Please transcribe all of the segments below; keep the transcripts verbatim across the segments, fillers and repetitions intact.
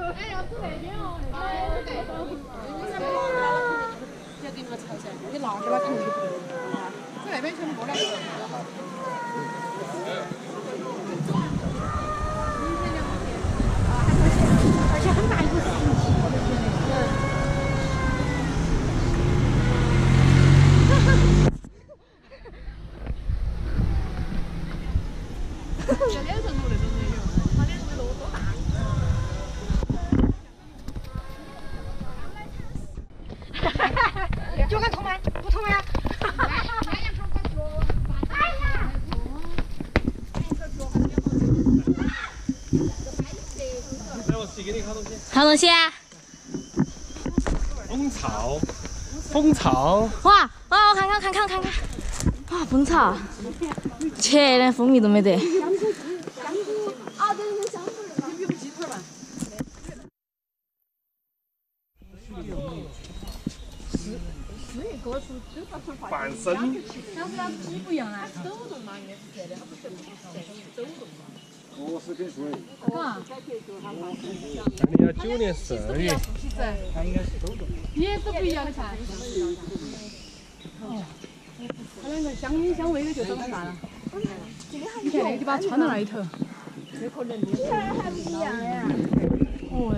哎，要吃那边哦，哎，对。要给你们炒起来，你拿给他肯定就不对。这那边全部过来。而且很大一个事情。这脸上涂那种没有，他脸上多多大？就敢捅吗？不捅呀！ 好东西啊！ 蜂巢，蜂巢。 哇哇！我看看看看看看！哇，蜂巢，切，连蜂蜜都没得。 半身。 但是它鸡不一样啊，走动嘛，应该是这的，它不是走动嘛。 我是跟说的。 啊。 那你要九年十二月。 它应该是走动。也是不一样的看。哦。它两个相依相偎的就长大了。你看那个，就把它穿到那里头。有可能的。这还不一样呀。哦。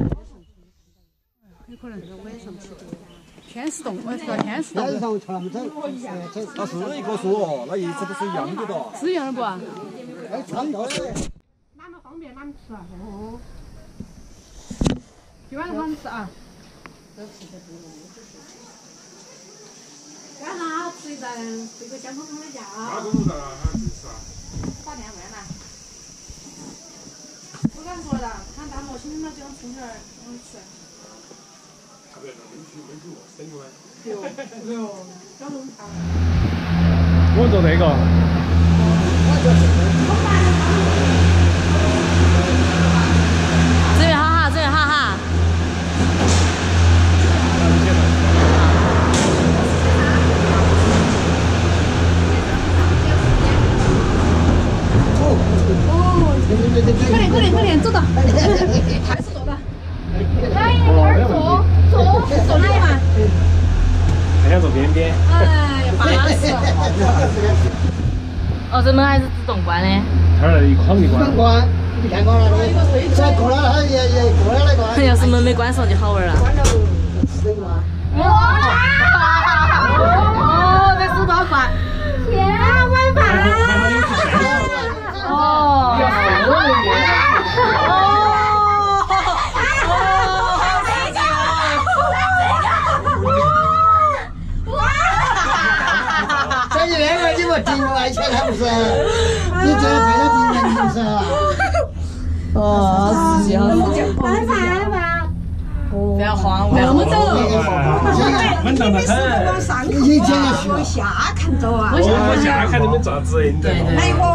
有可能这个晚上吃的。天使洞，我知道天使洞。 天上全部它是一棵树，那叶子都是一样的的。 是一样的不啊？ 哎，穿高的。 哪么方便哪么吃啊？哦。今晚上他们吃啊。干啥？吃一顿这个香喷喷的架。 那都不让他去吃啊。 打电话来。不敢说了，看大毛亲他就想吃点儿，我吃。 他不要让你去，你去我生活。 哟哟，小龙虾。 我做这个。 这边好哈，这边好哈。快点快点快点，走到。开始做了。哎，一会儿做做做哪一嘛？ 还想做边边。 哎呀，巴适。 哦，这门还是自动关的。 它那一框一关。 关，你看过了的，这过了它也也过了那关。 要是门没关上就好玩了。 哇！哦，这十多块。天啊，买饭！哦。 这一两个你不顶外钱还不是？你这对了顶人是不是？ 哦，是这样。 买饭吧。 不要慌，不要慌。 稳当得很。 往上看，往下看走啊。 往下看你们咋子？对对。 哎呦，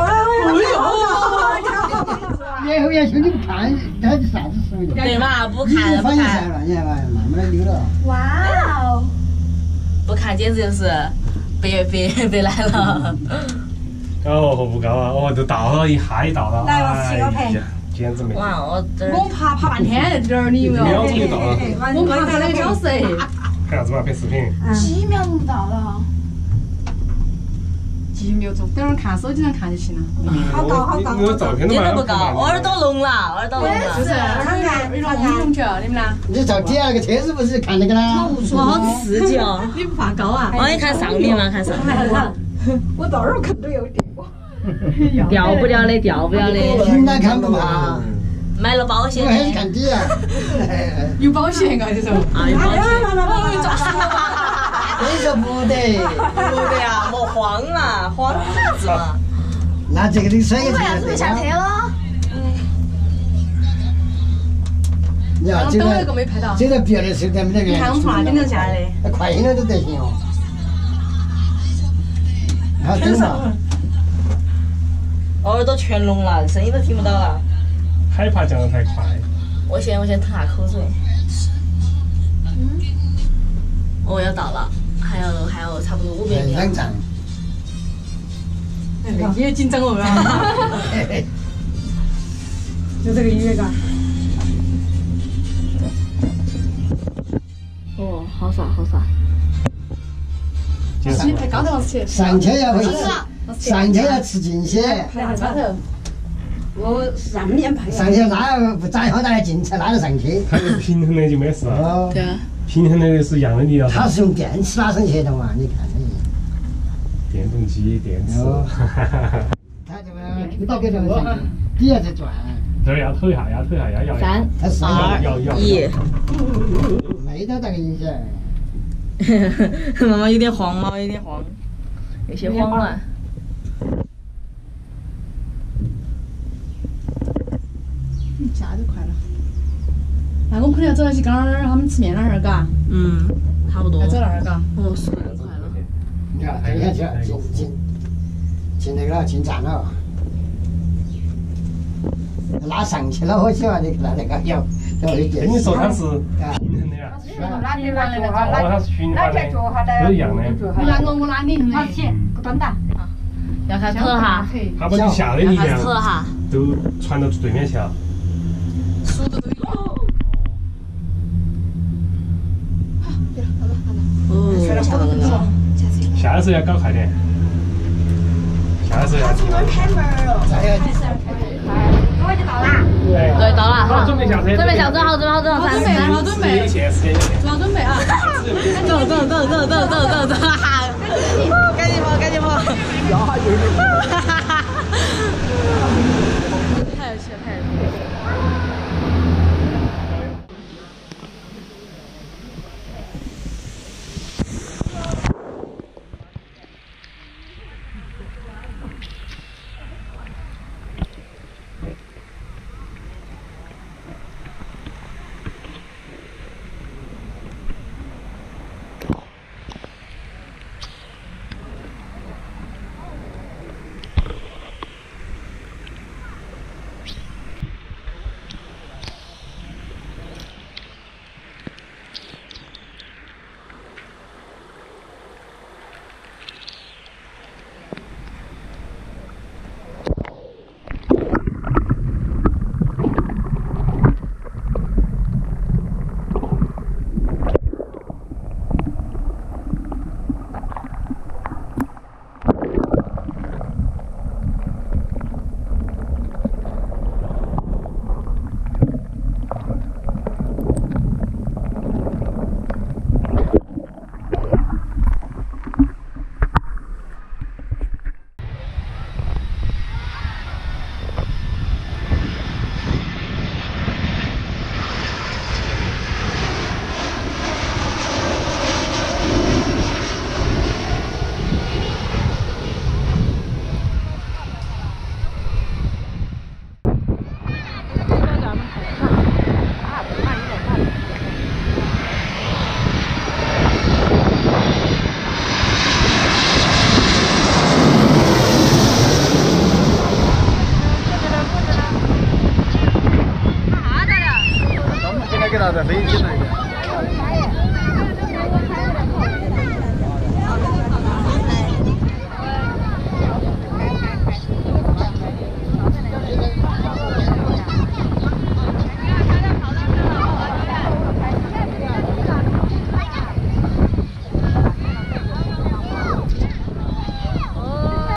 以后要兄弟不看，它是啥子食物？ 对嘛，不看不看。 你看嘛，慢慢的溜了。 哇哦！ 不看简直就是别别别来了。 高和不高啊？哦，都到了，一哈一到了。 来吧，吃个陪。 简直没。 哇，我这我爬爬半天在这儿，你有没有？ 秒钟就到了。 我爬了两个小时。 看啥子嘛？拍视频。 几秒钟到了。 几秒钟，等会儿看手机上看就行了。 好高好高。 你有照片一点都不高，我耳朵聋了，耳朵聋了。 就是，看看，有点英雄球，你们呢？ 你照底下那个车子不是看那个啦？ 哇，好刺激哦！ 你不怕高啊？ 哦，你看上面嘛，看上面。 我到那儿看都有点哇。 掉不掉的，掉不掉的。 平常看不怕。 买了保险我还是看底啊。 有保险啊，这种。 啊，有保险。 你说不得。 不得呀，莫慌啊，慌啥子嘛？ 那这个你甩个车准备下车了。 你要这个这个别的车咱们那边。 看我们从哪顶头下来的？ 快一点都得行哦。好，等嘛。 耳朵全聋了，声音都听不到了。 害怕降得太快。 我先我先吞下口水。嗯。哦，要到了，还有还有差不多五百米。 两站。 你也紧张哦，啊！就这个音乐感。 好耍好耍。 去太高头了去。 上去要会吃，上去要吃进些。 来下高头。 我上面拍。 上去那不长好大的劲才拉得上去。 它是平衡的就没事了。 哦。 对啊。 平衡的是一样的力量。 它是用电池拉上去的嘛？你看那。 电动机电池。 它这个推到给这个上去，底下在转。 这儿要抖一下，要抖一下，要摇。 三二一。 没得那个影响。 妈妈有点慌，妈妈有点慌，有些慌乱。 嗯，下就快了。那我们可能要走到去刚儿他们吃面那儿，嘎。 嗯，差不多。 要走那儿，嘎。 哦，速度快了。 你看，这下去了，进进进那个了，进站了。拉上去了，我希望你看那个有有一点。 跟你说它是平衡的呀。 拉你拉坐哦，它是循环的，都一样的。 你拉我，我拉你。 好，起，蹲到。 要开始走了哈。 它把你下的力量走了哈。 都传到对面去了。 速度都有。 哦，差不多了。 下的时候要搞快点。下的时候要。 出门开门了。 再要。 我就到啦。 对，到了。 好，准备下车。 准备下车，好，准备好，准备好，三三。 好准备。 有限，时间有限。 做好准备啊！ 走走走走走走走走，哈！赶紧跑，赶紧跑！ 呀，有点。 太有趣了，太有趣了。 给他在飞机那边。